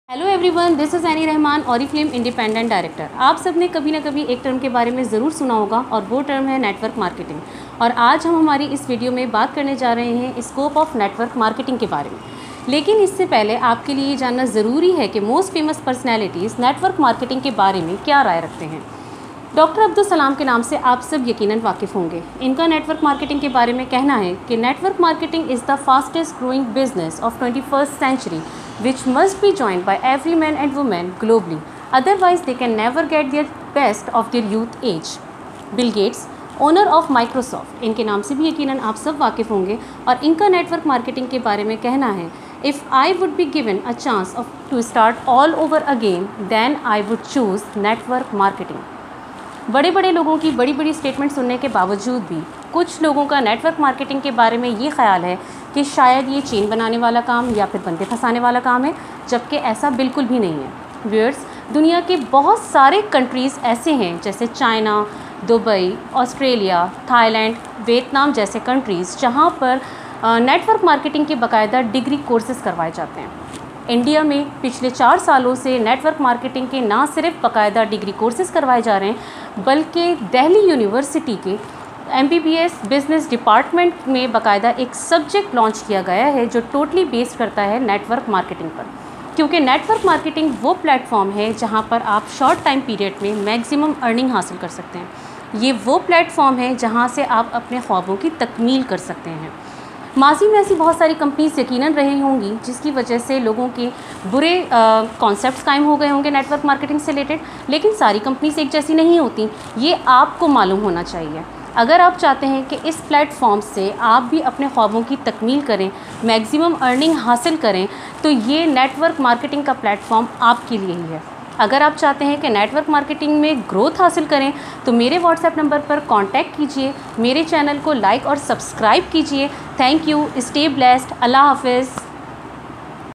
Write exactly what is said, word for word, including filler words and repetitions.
Hello everyone, this is Annie Rahman, Oriflame independent director. आप सब ने कभी ना कभी एक टर्म के बारे में ज़रूर सुना होगा और वो टर्म है नेटवर्क मार्केटिंग। और आज हम हमारी इस वीडियो में बात करने जा रहे हैं स्कोप ऑफ नेटवर्क मार्केटिंग के बारे में। लेकिन इससे पहले आपके लिए ये जानना ज़रूरी है कि most famous personalities network marketing के बारे में क्या राय रखते हैं। डॉक्टर अब्दुल सलाम के नाम से आप सब यकीनन वाकिफ़ होंगे। इनका नेटवर्क मार्केटिंग के बारे में कहना है कि network marketing is the fastest growing business of twenty first century which must be joined by every man and woman globally, otherwise they can never get their best of their youth age. Bill Gates, owner of Microsoft, इनके नाम से भी यकीनन आप सब वाकिफ़ होंगे और इनका नेटवर्क मार्केटिंग के बारे में कहना है, if I would be given a chance of to start all over again then I would choose network marketing. बड़े बड़े लोगों की बड़ी बड़ी स्टेटमेंट सुनने के बावजूद भी कुछ लोगों का नेटवर्क मार्केटिंग के बारे में ये ख्याल है कि शायद ये चेन बनाने वाला काम या फिर बंदे फंसाने वाला काम है, जबकि ऐसा बिल्कुल भी नहीं है। व्यूअर्स, दुनिया के बहुत सारे कंट्रीज़ ऐसे हैं जैसे China, Dubai, Australia, Thailand, Vietnam जैसे कंट्रीज़ जहाँ पर नेटवर्क मार्केटिंग के बाकायदा डिग्री कोर्सेज़ करवाए जाते हैं। इंडिया में पिछले चार सालों से नेटवर्क मार्केटिंग के ना सिर्फ बाकायदा डिग्री कोर्सेज़ करवाए जा रहे हैं, बल्कि दिल्ली यूनिवर्सिटी के M B B S business department में बाकायदा एक सब्जेक्ट लॉन्च किया गया है जो टोटली बेस्ड करता है नेटवर्क मार्केटिंग पर। क्योंकि नेटवर्क मार्केटिंग वो प्लेटफॉर्म है जहां पर आप शॉर्ट टाइम पीरियड में मैक्सिमम अर्निंग हासिल कर सकते हैं। ये वो प्लेटफॉर्म है जहां से आप अपने ख्वाबों की तकमील कर सकते हैं। माजी में ऐसी बहुत सारी कंपनीज यकीनन रही होंगी जिसकी वजह से लोगों के बुरे कॉन्सेप्ट्स कायम हो गए होंगे नेटवर्क मार्केटिंग से रिलेटेड, लेकिन सारी कंपनीज एक जैसी नहीं होती, ये आपको मालूम होना चाहिए। अगर आप चाहते हैं कि इस प्लेटफॉर्म से आप भी अपने ख्वाबों की तकमील करें, मैक्सिमम अर्निंग हासिल करें, तो ये नेटवर्क मार्केटिंग का प्लेटफॉर्म आपके लिए ही है। अगर आप चाहते हैं कि नेटवर्क मार्केटिंग में ग्रोथ हासिल करें तो मेरे व्हाट्सएप नंबर पर कांटेक्ट कीजिए, मेरे चैनल को लाइक और सब्सक्राइब कीजिए। थैंक यू, स्टे ब्लेस्ड, अल्लाह हाफिज़।